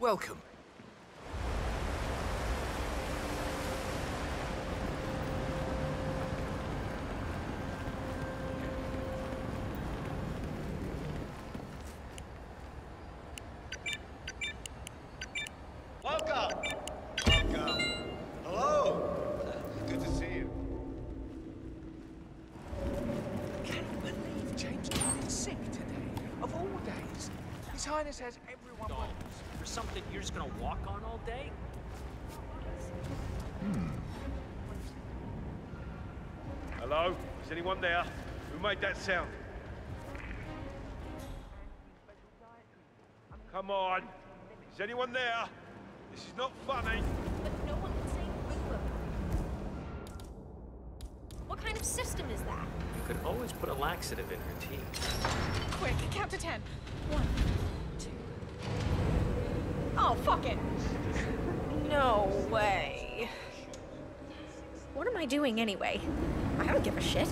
Welcome. Welcome! Welcome. Hello! Good to see you. Can you believe James got sick today? Of all days. His Highness has everyone... Dolls. For something you're just gonna walk on all day? Hello? Is anyone there? Who made that sound? Come on! Is anyone there? This is not funny. But no one can say boo. What kind of system is that? You could always put a laxative in her tea. Quick, count to 10. 1, 2. Oh, fuck it. No way. What am I doing anyway? I don't give a shit.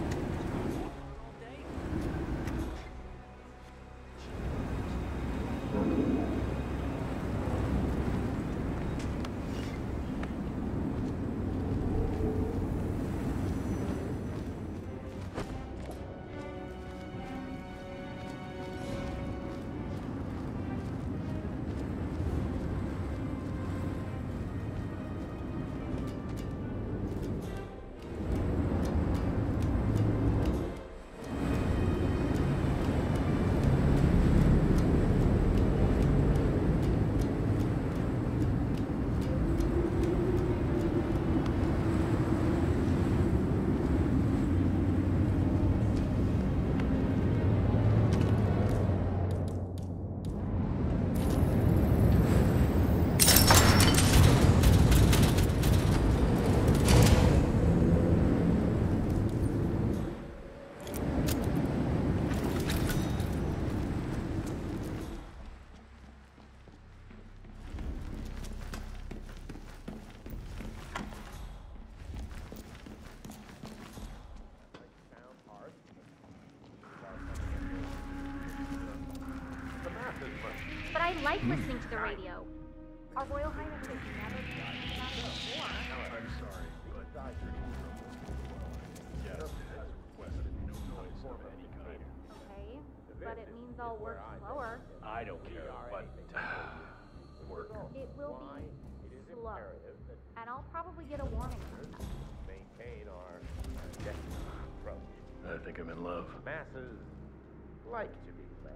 But I like listening to the radio. Our Royal Highness has never been about it before. I'm sorry, but yes, has requested no noise of any kind. Okay, but it means I'll work slower. I don't care, but work. It will be slow. And I'll probably get a warning. Maintain our approach. I think I'm in love. Masses like to be led.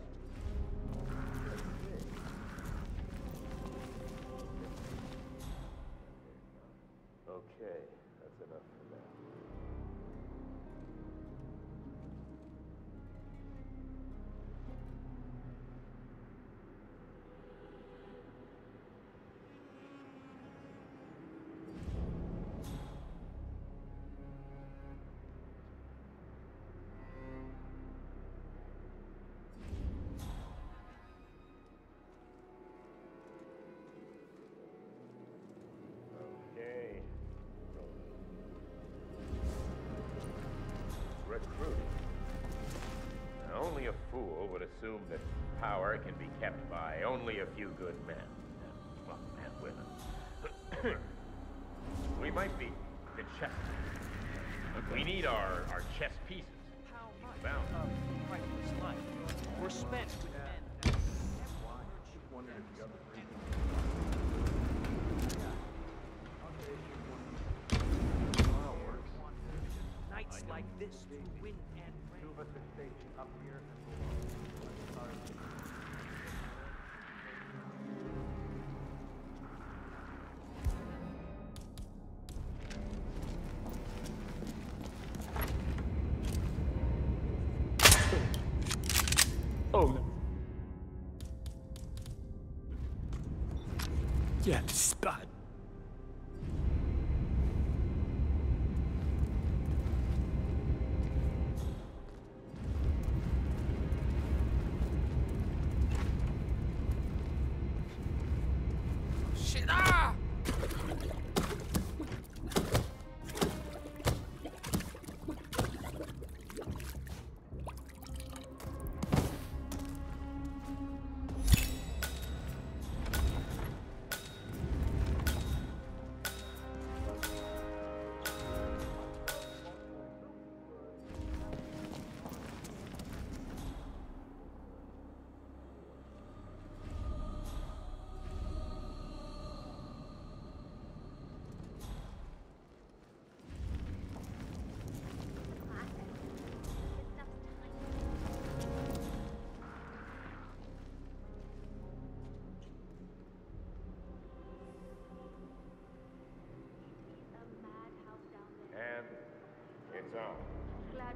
Okay, that's enough for that. Okay. Recruiting. Now, only a fool would assume that power can be kept by only a few good men. Well, and women. We might be the chess pieces. We need our chess pieces. How much Bound. of Crichton's life were spent with men? Nights like this through wind and rain. Oh no. Yeah, spot. Shit! Ah!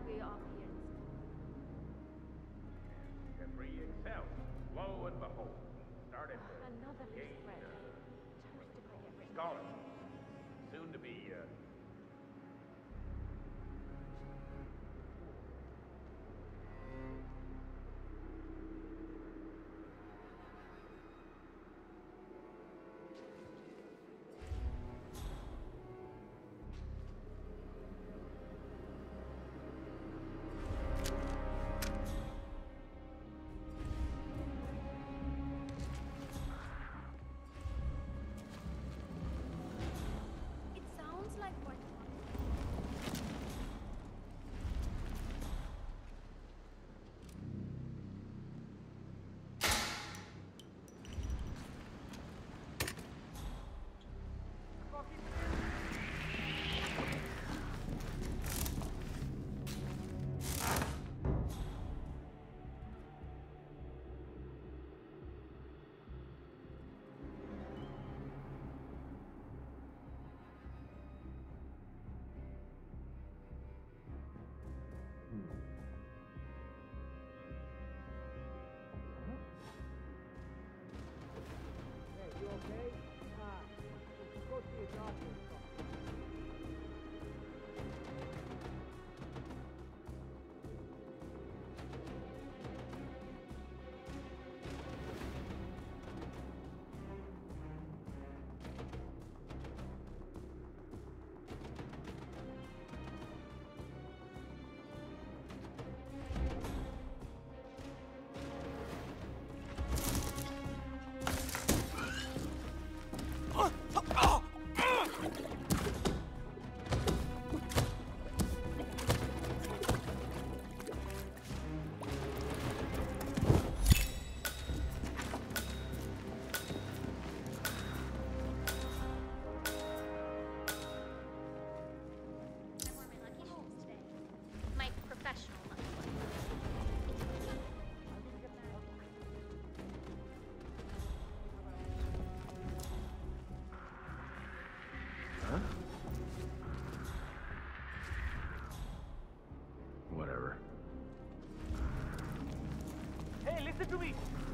We are here. Jeffrey excelled. Lo and behold, started to Another gain loose thread. Toasted by every scholarship. Soon to be, It sounds like what Hey, you okay? Go see a doctor or something. I wore my lucky shoes today. My professional lucky ones. Huh? Whatever. Hey, listen to me!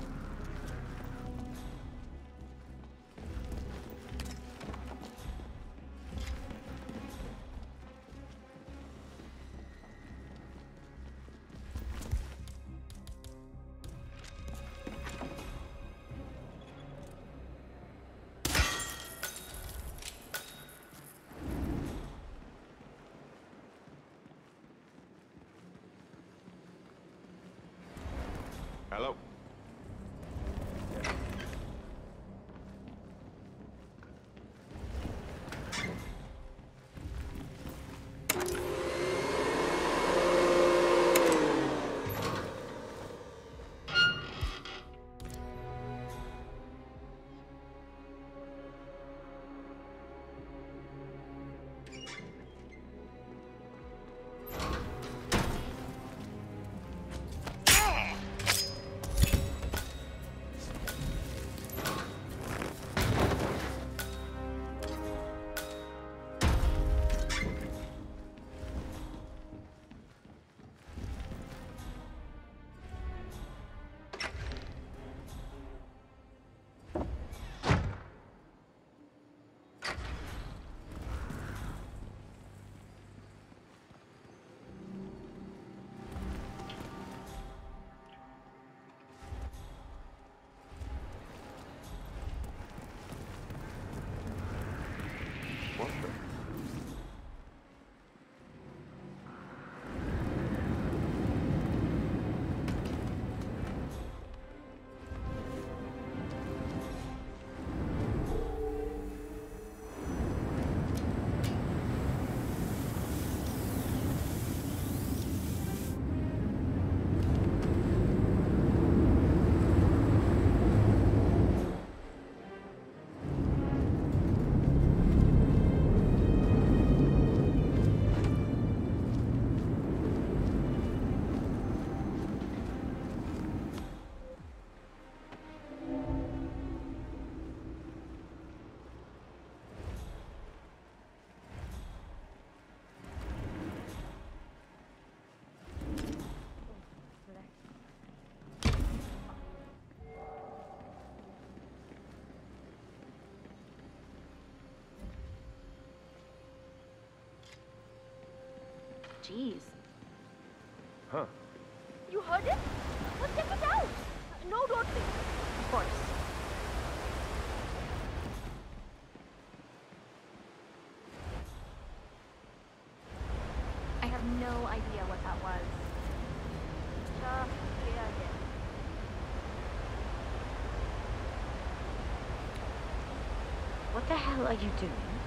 hello. Jeez. Huh. You heard it? Let's check it out! No, don't think. Of course. I have no idea what that was. Just hear it. What the hell are you doing?